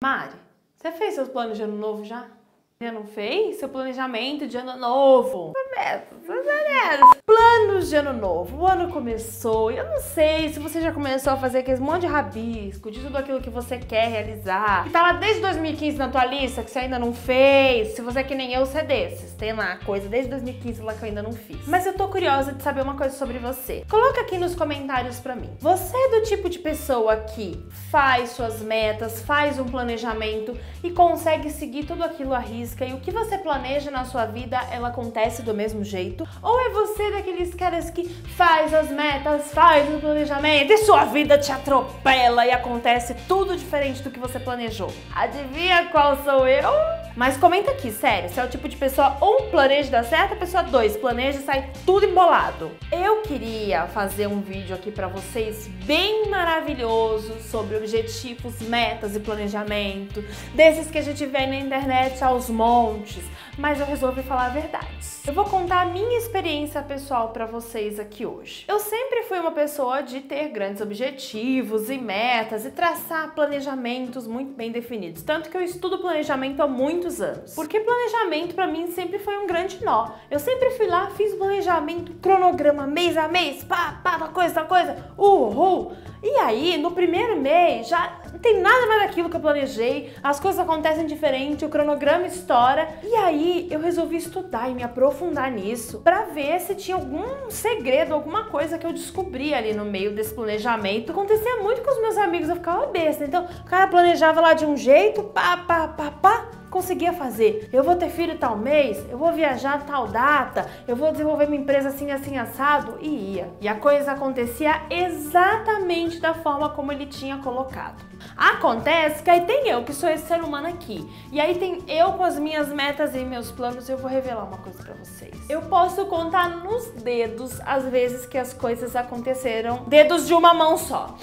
Mari, você fez seus planos de ano novo já? Já não fez? Seu planejamento de ano novo? Planos de ano novo. O ano começou e eu não sei se você já começou a fazer aquele monte de rabisco de tudo aquilo que você quer realizar. Que tá lá desde 2015 na tua lista que você ainda não fez. Se você é que nem eu, você é desses. Tem lá coisa desde 2015 lá que eu ainda não fiz. Mas eu tô curiosa de saber uma coisa sobre você. Coloca aqui nos comentários pra mim. Você é do tipo de pessoa que faz suas metas, faz um planejamento e consegue seguir tudo aquilo à risca e o que você planeja na sua vida, ela acontece do mesmo jeito? Ou é você daqueles caras que faz as metas, faz o planejamento e sua vida te atropela e acontece tudo diferente do que você planejou? Adivinha qual sou eu? Mas comenta aqui, sério, se é o tipo de pessoa 1 planeja dar certo, a pessoa 2 planeja e sai tudo embolado. Eu queria fazer um vídeo aqui pra vocês bem maravilhoso sobre objetivos, metas e planejamento, desses que a gente vê na internet aos montes, mas eu resolvi falar a verdade. Eu vou contar a minha experiência pessoal pra vocês aqui hoje. Eu sempre fui uma pessoa de ter grandes objetivos e metas e traçar planejamentos muito bem definidos, tanto que eu estudo planejamento há muitos anos. Porque planejamento pra mim sempre foi um grande nó. Eu sempre fui lá, fiz planejamento, cronograma, mês a mês, tal coisa, uhul. E aí, no primeiro mês, já não tem nada mais daquilo que eu planejei, as coisas acontecem diferente, o cronograma estoura. E aí, eu resolvi estudar e me aprofundar nisso pra ver se tinha algum segredo, alguma coisa que eu descobri ali no meio desse planejamento. Acontecia muito com os meus amigos, eu ficava besta. Então, o cara planejava lá de um jeito, conseguia fazer. Eu vou ter filho tal mês, eu vou viajar tal data, eu vou desenvolver minha empresa assim, assim, assado, e ia. E a coisa acontecia exatamente da forma como ele tinha colocado. Acontece que aí tem eu, que sou esse ser humano aqui. E aí tem eu com as minhas metas e meus planos, e eu vou revelar uma coisa pra vocês. Eu posso contar nos dedos as vezes que as coisas aconteceram, dedos de uma mão só.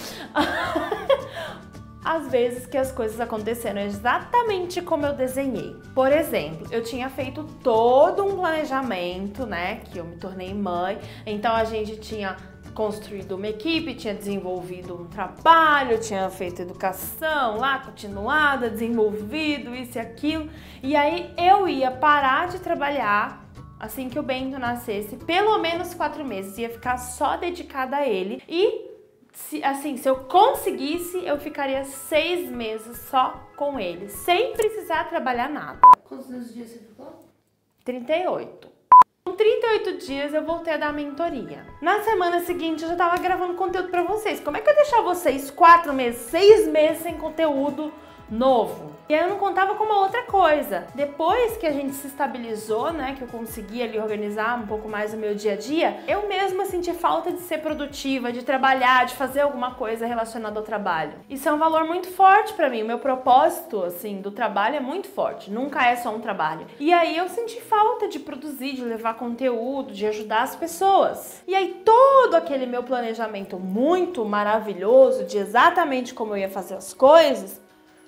Às vezes que as coisas aconteceram exatamente como eu desenhei. Por exemplo, eu tinha feito todo um planejamento, né, que eu me tornei mãe, então a gente tinha construído uma equipe, tinha desenvolvido um trabalho, tinha feito educação lá, continuada, desenvolvido isso e aquilo, e aí eu ia parar de trabalhar assim que o Bento nascesse, pelo menos 4 meses, ia ficar só dedicada a ele e se eu conseguisse, eu ficaria 6 meses só com ele, sem precisar trabalhar nada. Quantos dias você ficou? 38. Com 38 dias eu voltei a dar mentoria. Na semana seguinte eu já tava gravando conteúdo pra vocês. Como é que eu ia deixar vocês 4 meses, 6 meses sem conteúdo novo? E aí eu não contava com uma outra coisa. Depois que a gente se estabilizou, né, que eu consegui ali organizar um pouco mais o meu dia a dia, eu mesma senti falta de ser produtiva, de trabalhar, de fazer alguma coisa relacionada ao trabalho. Isso é um valor muito forte pra mim. O meu propósito, assim, do trabalho é muito forte. Nunca é só um trabalho. E aí eu senti falta de produzir, de levar conteúdo, de ajudar as pessoas. E aí todo aquele meu planejamento muito maravilhoso de exatamente como eu ia fazer as coisas,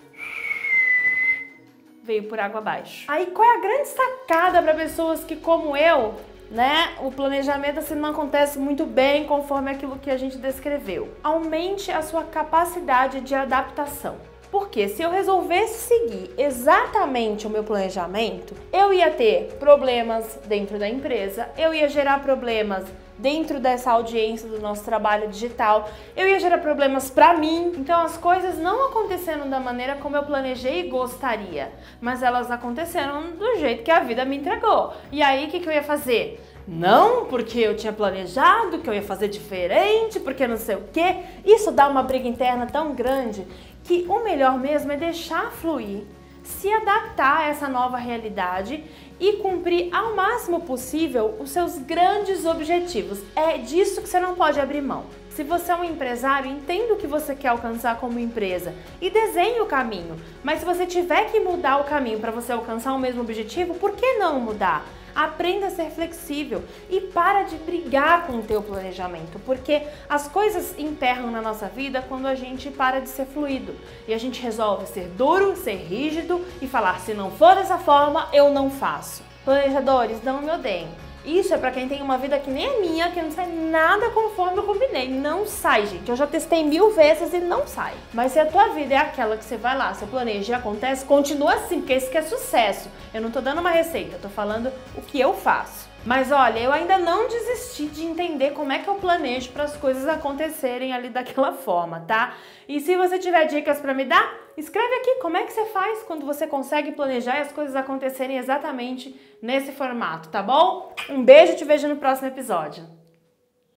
veio por água abaixo. Aí qual é a grande sacada para pessoas que, como eu, né, o planejamento assim não acontece muito bem conforme aquilo que a gente descreveu? Aumente a sua capacidade de adaptação. Porque se eu resolvesse seguir exatamente o meu planejamento, eu ia ter problemas dentro da empresa, eu ia gerar problemas dentro dessa audiência do nosso trabalho digital, eu ia gerar problemas pra mim. Então as coisas não aconteceram da maneira como eu planejei e gostaria, mas elas aconteceram do jeito que a vida me entregou. E aí o que eu ia fazer? Não, porque eu tinha planejado que eu ia fazer diferente, porque não sei o quê. Isso dá uma briga interna tão grande que o melhor mesmo é deixar fluir, se adaptar a essa nova realidade e cumprir ao máximo possível os seus grandes objetivos. É disso que você não pode abrir mão. Se você é um empresário, entenda o que você quer alcançar como empresa e desenhe o caminho. Mas se você tiver que mudar o caminho para você alcançar o mesmo objetivo, por que não mudar? Aprenda a ser flexível e para de brigar com o teu planejamento, porque as coisas emperram na nossa vida quando a gente para de ser fluido e a gente resolve ser duro, ser rígido e falar: se não for dessa forma, eu não faço. Planejadores, não me odeiem, Isso é pra quem tem uma vida que nem a minha, que não sai nada conforme eu combinei. Não sai, gente. Eu já testei 1000 vezes e não sai. Mas se a tua vida é aquela que você vai lá, você planeja e acontece, continua assim, porque isso que é sucesso. Eu não tô dando uma receita, eu tô falando o que eu faço. Mas olha, eu ainda não desisti de entender como é que eu planejo para as coisas acontecerem ali daquela forma, tá? E se você tiver dicas para me dar, escreve aqui como é que você faz quando você consegue planejar e as coisas acontecerem exatamente nesse formato, tá bom? Um beijo, te vejo no próximo episódio.